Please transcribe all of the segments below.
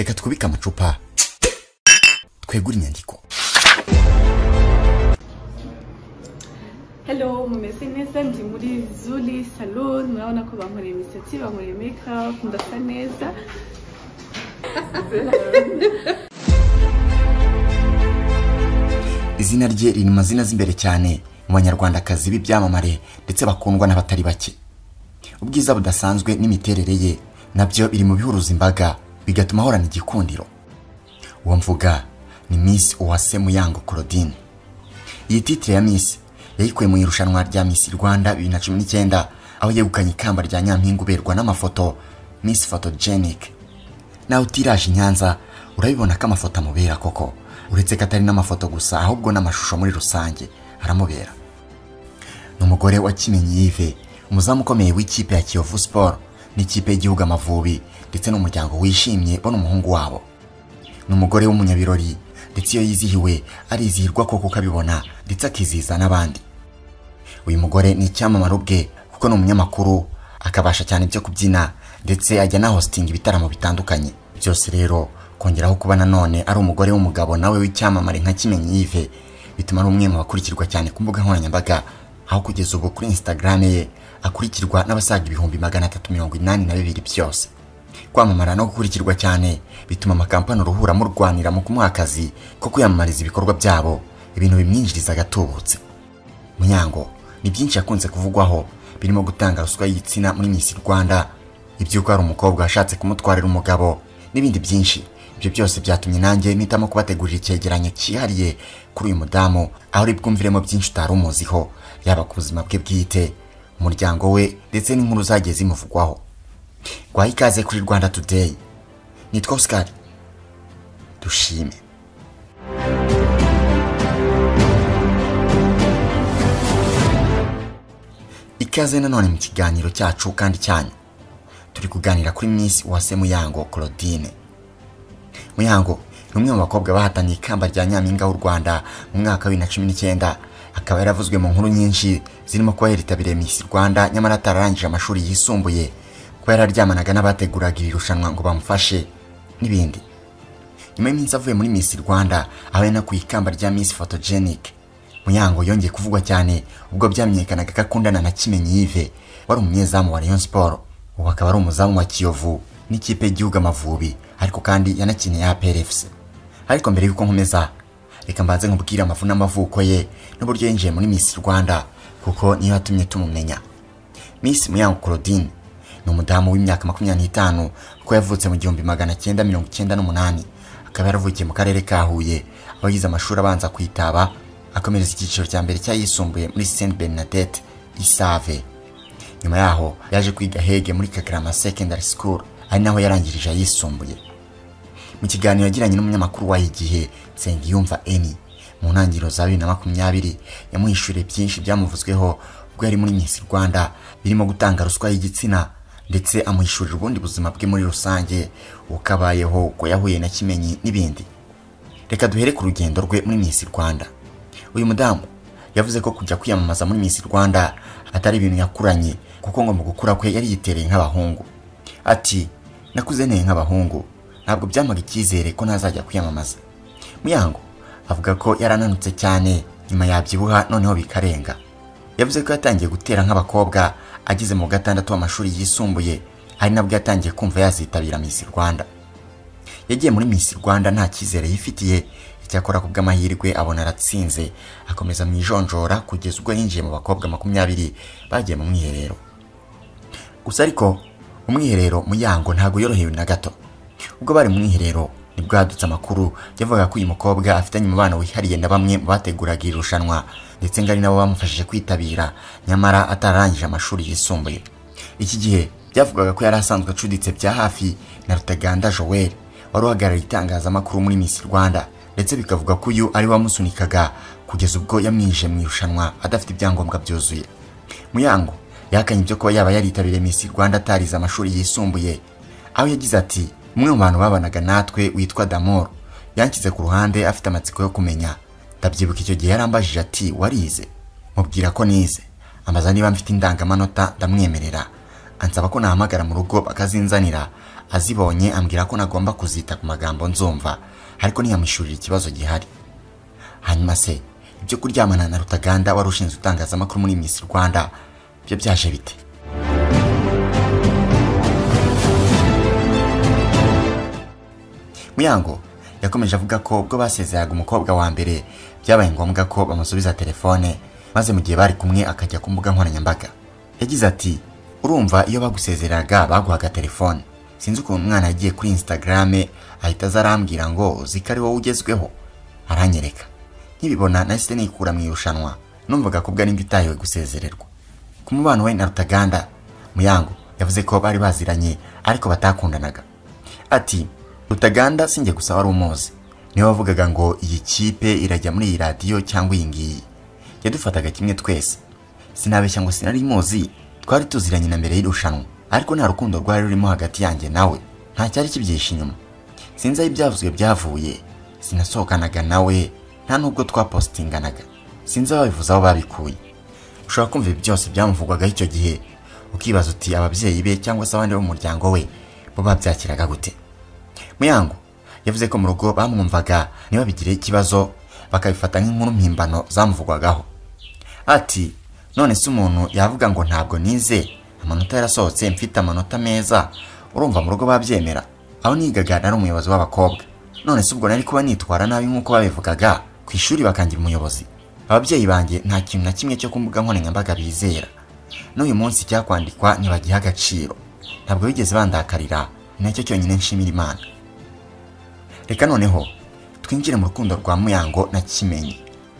reka twubike amacupa twegura inyandiko. Hello, mumeze neza, ndi muri Zuli Salon. Murabona ko bankoreye imisatsi, bankoreye makeup, ndasa neza. Izina rye riri mu mazina z'imbere cyane mu banyarwandakazi b'ibyamamare ndetse bakundwa n'abatari bake. Ubwiza budasanzwe n'imiterere ye nabyo biri mu bihuruza imbaga bigatuma ahorana igikundiro. Uwo mvuga ni Miss Uwase Muyango Claudine. Iyi titre ya Miss yayikuye mu irushanwa rya Miss Rwanda 2019 aho yegukanye ikamba rya Nyampinga uberwa n'amafoto Miss Photogenic. Naho tiraje Nyanza urabibona ko amafoto amubera koko, uretse ko atari n'amafoto gusa ahubwo n'amashusho muri rusange aramubera. N'umugore wa Kimenyi Yves, umuzamu ukomeye w'ikipe ya Kiyovu Sport n'ikipe y'igihugu Amavubi ndetse n'umuryango wishimye bona umuhungu wabo. N'umugore w'umunyabirori ndetse iyo yizihiwe arizihirwa koko kabibona ndetse akiziza n'abandi. Uyu mugore ni icyamamare ubwe kuko ni umunyamakuru, akabasha cyane byo kubyina ndetse ajya na hosting ibitaramo bitandukanye. Byose rero kongeraho kuba nanone ari umugore w'umugabo nawe w'icyamamare nka Kimenyi Yves bituma ari umwe mu bakurikirwa cyane ku mbuga nkoranyambaga, aho kugeza ubu kuri Instagram ye akurikirwa n'abasaga 382 byose. Kwamamara no gukurikirwa cyane bituma amakampani uruhura mu rwanira mu kumuha akazi ko kuyamamariza ibikorwa byabo, ibintu bimwinjiriza agatubutse. Muyango ni byinshi yakunze kuvugwaho birimo gutanga ruswa y'igitsina muri Miss Rwanda, ibyuko ari umukobwa washatse kumutwarira umugabo n'ibindi byinshi. Ibyo byose byatumye nanjye mpitamo kubategurira icyegeranyo cyihariye kuri uyu mudamu, aho uri bwumviremo byinshi utari umuziho, yaba ku buzima bwe bwite, umuryango we ndetse n'inkuru zagiye zimuvugwaho. Kwa ikaze kuri Rwanda Today, nitwa Oscar Dushime. Ikaze nanone mu kiganiro cyacu kandi cyanyu. Turi kuganira kuri Miss Uwase Muyango Claudine. Muyango ni umwe mu bakobwa bahataniye ikamba rya Nyampinga w'u Rwanda mu mwaka wa 2019, akaba yaravuzwe mu nkuru nyinshi zirimo kuba yaritabiriye Miss Rwanda nyamara atararangije amashuri yisumbuye, kuba yararyamanaga n'abateguraga iri rushanwa ngo bamufashe n'ibindi. Nyuma y'iminsi avuye muri Miss Rwanda aho yanakuye ikamba rya Miss Photogenic, Muyango yongeye kuvugwa cyane ubwo byamenyekanaga ko akundana na Kimenyi Yves wari umunyezamu wa Rayon Sport, ubu akaba ari umuzamu wa Kiyovu n'ikipe y'igihugu Amavubi, ariko kandi yanakiniye APR FC. Ariko mbere yuko nkomeza, reka mbanze nkubwira amavu n'amavuko ye n'uburyo yinjiye muri Miss Rwanda kuko niyo yatumye tumumenya. Miss Muyango Claudine ni umudamu w'imyaka 25 kuko yavutse mu 1998, akaba yaravukiye mu karere ka Huye aho yize amashuri abanza kwitaba, akomereza icyiciro cya mbere cyayisumbuye muri Saint Bernadette Isave. Nyuma yaho yaje kwiga Hege muri Kagarama Secondary School, ari naho yarangirije ayisumbuye. Mu kiganiro yagiranye n'umunyamakuru wa Igihe Nsengiyumva Eni mu ntangiriro za 2020 yamuhishuriye byinshi byamuvuzweho ubwo yari muri Miss Rwanda birimo gutanga ruswa y'igitsina, ndetse amuhishurira ubundi buzima bwe muri rusange ukabayeho uko yahuye na Kimenyi n'ibindi. Reka duhere ku rugendo rwe muri Miss Rwanda. Uyu mudamu yavuze ko kujya kwiyamamaza muri Miss Rwanda atari ibintu yakuranye kuko ngo mu gukura kwe yari yitereye nk'abahungu. Ati nakuze neye nk'abahungu, ntabwo byamaga icyizere ko ntazajya kwiyamamaza. Muyango avuga ko yarananutse cyane nyuma yabyibuha noneho bikarenga. Yavuze ko yatangiye gutera nk'abakobwa ageze mu gatandatu w'amashuri yisumbuye, ari nabwo yatangiye kumva yazitabira Miss Rwanda. Yagiye muri Miss Rwanda nta cyizere yifitiye, icyakora ku bw'amahirwe abona aratsinze, akomeza mu ijonjora kugeza ubwo yinjiye mu bakobwa 20 bagiye mu mwiherero. Gusa ariko umwiherero Muyango ntago yorohewe na gato. Ubwo bari mu mwiherero nibwo hadutse amakuru yavuga ko uyu mukobwa afitanye umubano wihariye na bamwe mu bateguraga irushanwa, ndetse ngari nabo bamufashije kwitabira nyamara atararangije amashuri yisumbuye. Iki gihe byavugaga ko yari asanzwe acuditse bya hafi na Rutaganda Joel wari uhagarariye itangazamakuru muri Miss Rwanda, ndetse bikavuga ko uyu ari wamusunikaga kugeza ubwo yamwinjije mu irushanwa adafite ibyangombwa byuzuye. Muyango yakanye ibyo ko yaba yaritabiriye Miss Rwanda atarize amashuri yisumbuye, aho yagize ati umwe mu bantu babanaga natwe witwa Damor yankize ku ruhande afite amatsiko yo kumenya. Ndabyibuka icyo gihe yarambajije ati warize? Mubwira ko nize, ambaza niba mfite indangamanota ndamwemerera, ansaba ko nahamagara mu rugo bakazinzanira azibonye ambwira ko nagomba kuzita ku magambo nzumva ariko ntiyamushurira ikibazo gihari. Hanyuma se ibyo kuryamana na Rutaganda wari ushinzwe itangazamakuru muri Miss Rwanda byo byaje bite? Muyango yakomeje avuga ko ubwo basezeraga umukobwa wa mbere byabaye ngombwa ko bamusubiza telefone, maze mu gihe bari kumwe akajya ku mbuga nkoranyambaga. Yagize ati urumva iyo bagusezeraga baguhaga telefone, sinzi ukuntu umwana yagiye kuri Instagram ahita azarambwira ngo uziko ari wowe ugezweho, aranyereka. Nkibibona nahise nikura mu irushanwa, numvaga ko bwa nibwo itahiwe gusezererwa. Ku mubano we na Rutaganda, Muyango yavuze ko bari baziranye ariko batakundanaga. Ati Rutaganda sinjye gusa wari umuzi, niwe wavugaga ngo iyi kipe irajya muri iyi radio cyangwa iyi ngiyi. Yadufataga kimwe twese, sinabeshya ngo sinari muzi, twari tuziranye na mbere y'irushanwa, ariko nta rukundo rwari rurimo hagati yanjye nawe, nta cyari kibyishe inyuma. Sinzi aho ibyavuzwe byavuye, sinasohokanaga nawe, nta nubwo twapostinganaga, sinzi ababivuze aho babikuye. Ushobora kumva ibi byose byamuvugwaga icyo gihe, ukibaza uti ababyeyi be cyangwa se abandi bo mu muryango we bo babyakiraga gute? Muyango yavuze ko mu rugo bamwumvaga niba bigire ikibazo bakabifata nk'inkuru mpimbano zamuvugwagaho. Ati none se umuntu yavuga ngo ntabwo nize, amanota yarasohotse mfite amanota meza, urumva mu rugo babyemera? Aho nigaga nari umuyobozi w'abakobwa, none se ubwo nari kuba nitwara nabi nk'uko babivugaga ku ishuri bakangira umuyobozi? Ababyeyi banjye nta kintu na kimwe cyo ku mbuga nkoranyambaga bizera, n'uyu munsi cyakwandikwa ntibagiha agaciro, ntabwo bigeze bandakarira, nacyo cyonyine nshimira Imana. Reka noneho twinjire mu rukundo rwa Muyango na Kimenyi.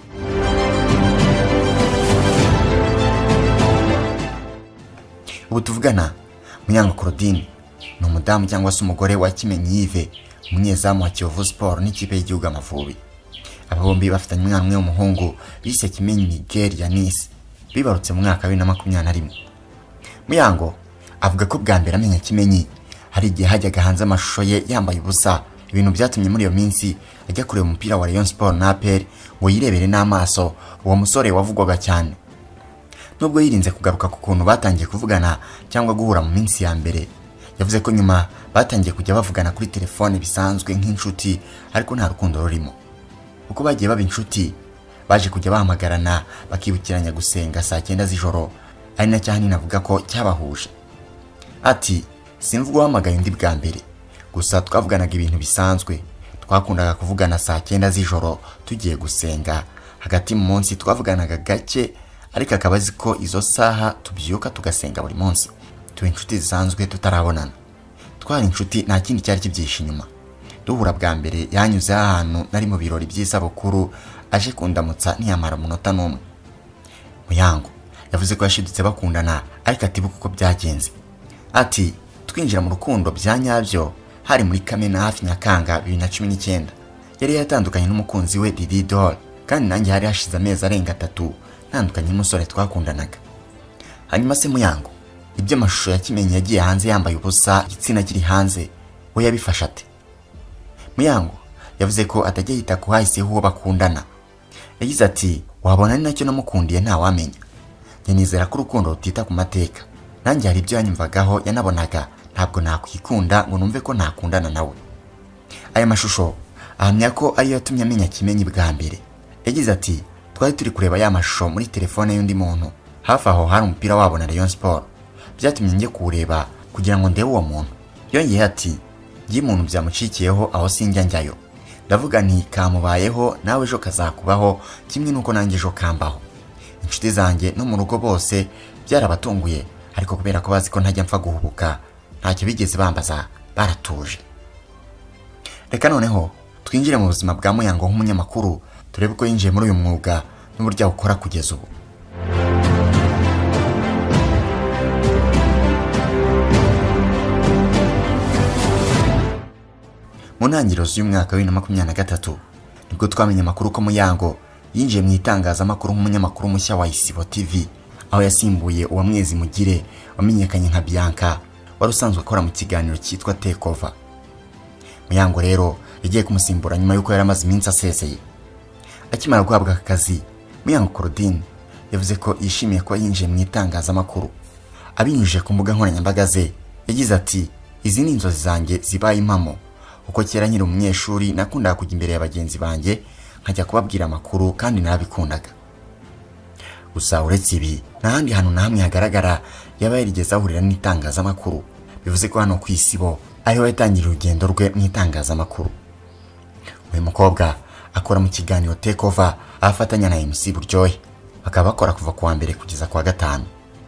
Ubu tuvugana Muyango Claudine ni umudamu cyangwa se umugore wa Kimenyi Yves, umunyezamu wa Kiyovu Sport n'ikipe y'igihugu Amavubi. Aba bombi bafitanye umwana umwe w'umuhungu bise Kimenyi Miguel Yanis, bibarutse mu mwaka wa 2021. Muyango avuga ko bwa mbere amenya Kimenyi hari igihe hajyaga hanze amashusho ye yambaye ubusa, ibintu byatumye muri iyo minsi ajya kureba umupira wa Rayon Sport na APR ngo yirebere n'amaso uwo musore wavugwaga cyane. Nubwo yirinze kugaruka ku kuntu batangiye kuvugana cyangwa guhura mu minsi ya mbere, yavuze ko nyuma batangiye kujya bavugana kuri telefone bisanzwe nk'inshuti ariko nta rukundo rurimo. Uko bagiye baba inshuti baje kujya bahamagarana bakibukiranya gusenga saa 9 z'ijoro, ari na cyane navuga ko cyabahuje. Ati simvuga uhamagaye undi bwa mbere, gusa twavuganaga ibintu bisanzwe, twakundaga kuvugana saa 9 z'ijoro tugiye gusenga, hagati mu munsi twavuganaga gake ariko akabazi ko izo saha tubyuka tugasenga buri munsi. Tuwe inshuti zisanzwe tutarabonana, twari inshuti nta kindi cyari kibyishe inyuma. Duhura bwa mbere yanyuze ahantu nari mu birori by'isabukuru, aje kundamutsa ntiyamara umunota n'umwe. Muyango yavuze ko yashidutse bakundana ariko atibuka uko byagenze. Ati twinjira mu rukundo bya nyabyo hari muri Kamena hafi Nyakanga 2019. Yari yatandukanye n'umukunzi we Didi Doll, kandi nanjye hari hashize amezi arenga 3 ntandukanye n'umusore twakundanaga. Hanyuma se Muyango ibyo amashusho ya Kimenyi yagiye hanze yambaye ubusa, igitsina kiri hanze, we yabifasha ate? Muyango yavuze ko atajya yita ku hahise uwo bakundana. Yagize ati wabona ni nacyo namukundiye nta wamenya, njye nizera ko urukundo rutita ku mateka, nanjye hari ibyo yanyumvagaho yanabonaga, ntabwo nakwikunda ngo numve ko nakundana nawe. Aya mashusho ahamya ko ariyo yatumye amenya Kimenyi bwa mbere. Yagize ati twari turi kureba ya mashusho muri telefone y'undi muntu, hafi aho hari umupira wabo na Rayon Sport, byatumye njye kureba kugira ngo ndebe uwo muntu. Yongeye ati ngiye umuntu byamucikiyeho aho sinjya njyayo, ndavuga nti kamubayeho nawe ejo kazakubaho kimwe nuko nanjye ejo kambaho. Inshuti zanjye no mu rugo bose byarabatunguye, ariko kubera ko bazi ko ntajya mpfa guhubuka ntacyo bigeze bambaza, baratuje. Reka noneho twinjire mu buzima bwa Muyango nk'umunyamakuru, turebe ko yinjiye muri uyu mwuga n'uburyo ukora kugeza ubu. Mu ntangiriro z'umwaka wa 2023 nibwo twamenye amakuru ko Muyango yinjiye mu itangazamakuru nk'umunyamakuru mushya wa Isibo TV, aho yasimbuye uwa Mwezi Mugire wamenyekanye nka Bianca wari usanzwe akora mu kiganiro cyitwa Takeover. Muyango rero yagiye kumusimbura nyuma yuko yari amaze iminsi asezeye. Akimara guhabwa akazi, Muyango Claudine yavuze ko yishimiye ko yinjiye mu itangazamakuru. Abinyujije ku mbuga nkoranyambaga ze, yagize ati izi ni inzozi zanjye zibaye impamo uko kera nkiri umunyeshuri nakundaga kujya imbere y'abagenzi banjye nkajya kubabwira amakuru kandi narabikundaga. Gusa uretse ibi n'ahandi hantu namwe hagaragara yaba yarigeze ahurira n'itangazamakuru, bivuze ko hano ku isi bo ariho yatangira urugendo rwe mu itangazamakuru. Uyu mukobwa akora mu kiganiro Take Over afatanya na MC Buryohe, bakaba bakora kuva kuwa mbere kugeza kuwa gatanu.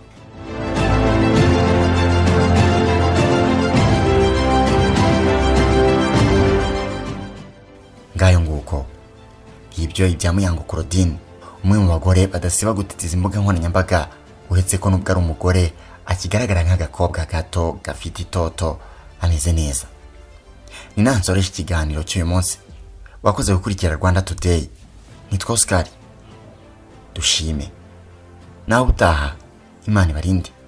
Ngayo nguko ibyo ibya Muyango Claudine, umwe mu bagore badasiba gutitiza imbuga nkoranyambaga, uretse ko nubwo ari umugore akigaragara nk'agakobwa gato gafite itoto ameze neza. Ni nansoresha ikiganiro cy'uyu munsi. Wakoze gukurikira Rwanda Today. Nitwa Oscar. Dushime. Nawe utaha Imana ibarinde.